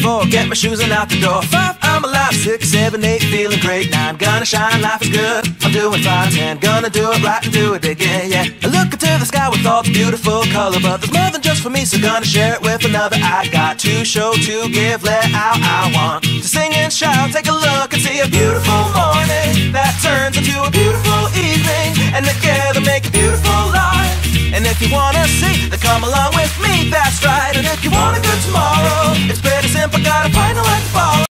4, get my shoes and out the door. 5, I'm alive. 6, 7, 8, feeling great. 9, gonna shine, life is good, I'm doing fine. 10, gonna do it right and do it again, yeah. I look into the sky with all the beautiful color, but there's more than just for me, so gonna share it with another. I got to show, to give, let out. I want to sing and shout. Take a look and see a beautiful morning that turns into a beautiful evening, and together make a beautiful life. And if you wanna see, then come along with me, that's right. And if you want a good tomorrow,